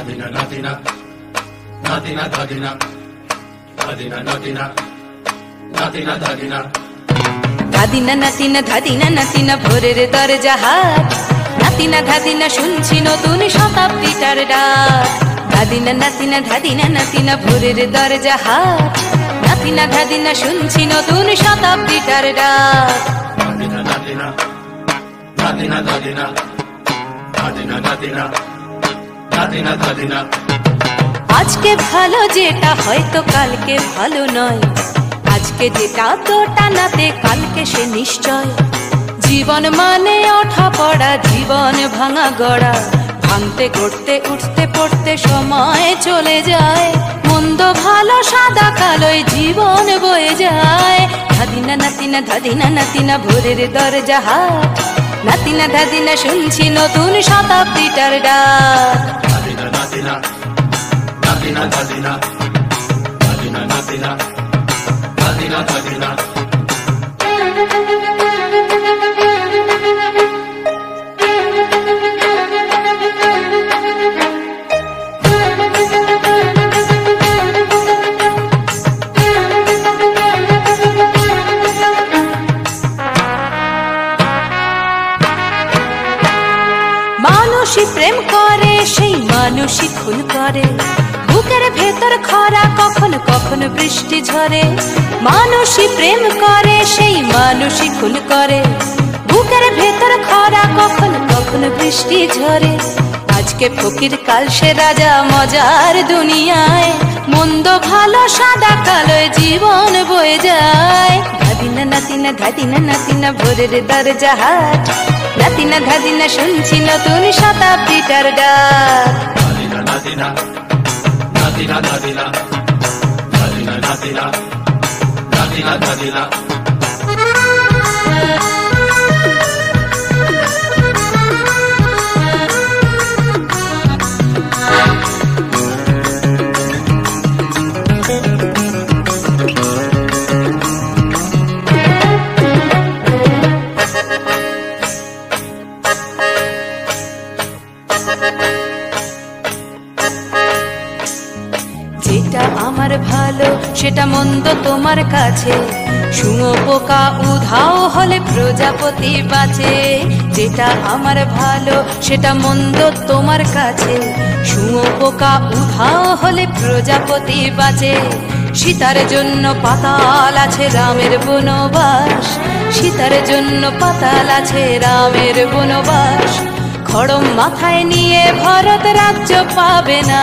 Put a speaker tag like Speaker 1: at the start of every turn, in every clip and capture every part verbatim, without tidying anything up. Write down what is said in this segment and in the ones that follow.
Speaker 1: Nadina, Nadina, Nadina, Nadina, Nadina, Nadina, Nadina, Nadina.
Speaker 2: ধাদিনা নাতিনা ধাদিনা নাতিনা ভোরের দরজা হাট নাতিনা ধাদিনা শুনছি নতুন শতাব্দীটার ডাক ধাদিনা নাতিনা ধাদিনা নাতিনা ভোরের দরজা হাট নাতিনা ধাদিনা শুনছি নতুন শতাব্দীটার ডাক
Speaker 1: Nadina, Nadina, Nadina, Nadina, Nadina, Nadina, Nadina, Nadina.
Speaker 2: আজকে ভালো যেটা হয়তো কালকে ভালো নয় আজকে যেটা তো টানাতে কালকে সে নিশ্চয় জীবন মানে ওঠা পড়া জীবন ভাঙা গড়া ভাঙতে গড়তে উঠতে পড়তে সময় চলে যায় মন্দ ভালো সাদা কালোয় জীবন বয়ে যায় ধাদিনা নাতিনা ধাদিনা নাতিনা ভোরের দরজা হাট নাতিনা ধাদিনা শুনছি নতুন শতাব্দীটার ডাক
Speaker 1: Nadina, Nadina, Nadina, Nadina, Nadina, Nadina, Nadina, Nadina.
Speaker 2: মানুষই প্রেম করে সেই মানুষই খুন করে বুকের ভেতর খরা কখন কখন বৃষ্টি ঝরে মানুষই প্রেম করে সেই মানুষই খুন করে বুকের ভেতর খরা কখন কখন বৃষ্টি ঝরে আজকে ফকির কাল সে রাজা মজার দুনিয়ায় মন্দ ভালো সাদা কালোয় জীবন বয়ে যায় ধাদিনা নাতিনা ধাদিনা নাতিনা ভোরের দরজা হাট নাতিনা ধাদিনা শুনছি নতুন শতাব্দীটার ডাক
Speaker 1: Nadina, Nadina, Nadina, Nadina, Nadina, Nadina, Nadina, Nadina.
Speaker 2: যেটা আমার ভালো সেটা মন্দ তোমার কাছে শুঁয়ো পোকা উধাও হলে প্রজাপতি বাঁচে যেটা আমার ভালো সেটা মন্দ তোমার কাছে শুঁয়ো পোকা উধাও হলে প্রজাপতি বাঁচে সীতার জন্য পাতাল আছে রামের বনবাস সীতার জন্য পাতাল আছে রামের বনবাস খড়ম মাথায় নিয়ে ভরত রাজ্য পাবে না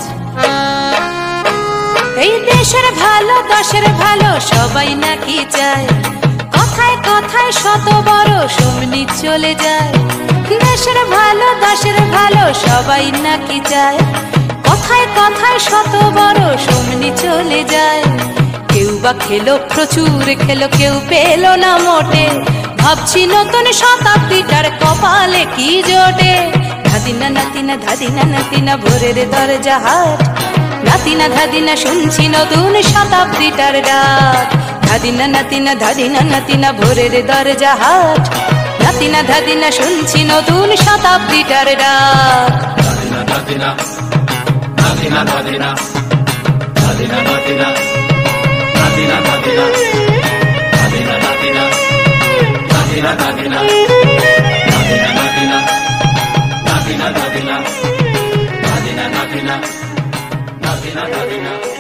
Speaker 2: এই দেশের ভালো দশের ভালো সবাই নাকি চায় কথায় কথায় শত বড় সমনি চলে যায় দেশের ভালো দশের ভালো সবাই নাকি চায় কথায় কথায় শত বড় সমনি চলে যায় কেউ বা খেলো প্রচুর খেলো কেউ পেল না মোটে ভাবছি নতুন শতাব্দীটার কপালে কি জোটে ধাদিনা নাতিনা ধাদিনা নাতিনা ভোরের দরজা হাট নাতিনা ধাদিনা শুনছি নতুন শতাব্দীটার ডাক ধাদিনা নাতিনা ধাদিনা নাতিনা ভোরের দরজা হাট নাতিনা ধাদিনা শুনছি নতুন শতাব্দীটার ডাক
Speaker 1: Nadina, Nadina, Nadina, Nadina, Nadina, Nadina, Nadina, Nadina, Nadina, Nadina, Nadina, Nadina, Nadina, Nadina, Nadina, Nadina, Nadina, Nadina, Nadina, Nadina.